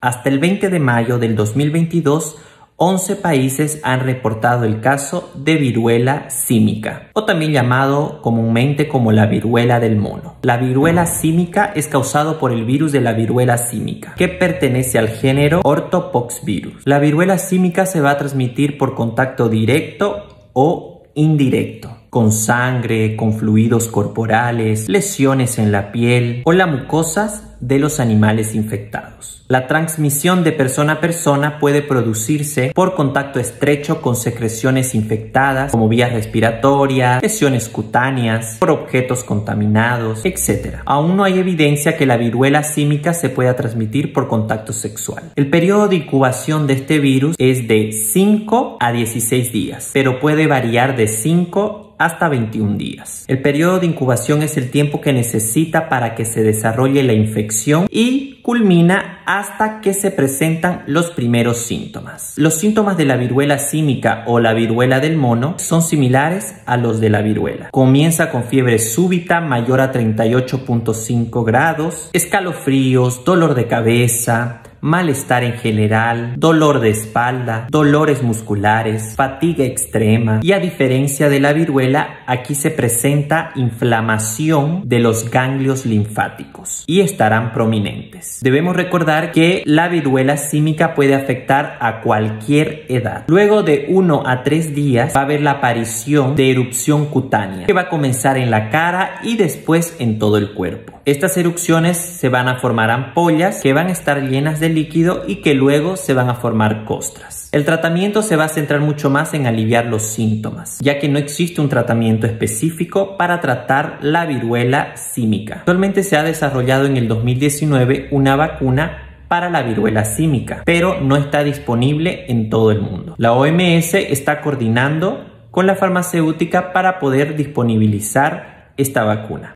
Hasta el 20 de mayo del 2022, 11 países han reportado el caso de viruela símica, o también llamado comúnmente como la viruela del mono. La viruela símica es causado por el virus de la viruela símica, que pertenece al género Orthopoxvirus. La viruela símica se va a transmitir por contacto directo o indirecto, con sangre, con fluidos corporales, lesiones en la piel o las mucosas de los animales infectados. La transmisión de persona a persona puede producirse por contacto estrecho con secreciones infectadas como vías respiratorias, lesiones cutáneas, por objetos contaminados, etc. Aún no hay evidencia que la viruela símica se pueda transmitir por contacto sexual. El periodo de incubación de este virus es de 5 a 16 días, pero puede variar de 5 hasta 21 días. El periodo de incubación es el tiempo que necesita para que se desarrolle la infección y culmina hasta que se presentan los primeros síntomas. Los síntomas de la viruela símica o la viruela del mono son similares a los de la viruela. Comienza con fiebre súbita mayor a 38.5 grados, escalofríos, dolor de cabeza, malestar en general, dolor de espalda, dolores musculares, fatiga extrema y a diferencia de la viruela, aquí se presenta inflamación de los ganglios linfáticos y estarán prominentes. Debemos recordar que la viruela símica puede afectar a cualquier edad. Luego de 1 a 3 días va a haber la aparición de erupción cutánea que va a comenzar en la cara y después en todo el cuerpo. Estas erupciones se van a formar ampollas que van a estar llenas de líquido y que luego se van a formar costras. El tratamiento se va a centrar mucho más en aliviar los síntomas, ya que no existe un tratamiento específico para tratar la viruela símica. Actualmente se ha desarrollado en el 2019 una vacuna para la viruela símica, pero no está disponible en todo el mundo. La OMS está coordinando con la farmacéutica para poder disponibilizar esta vacuna.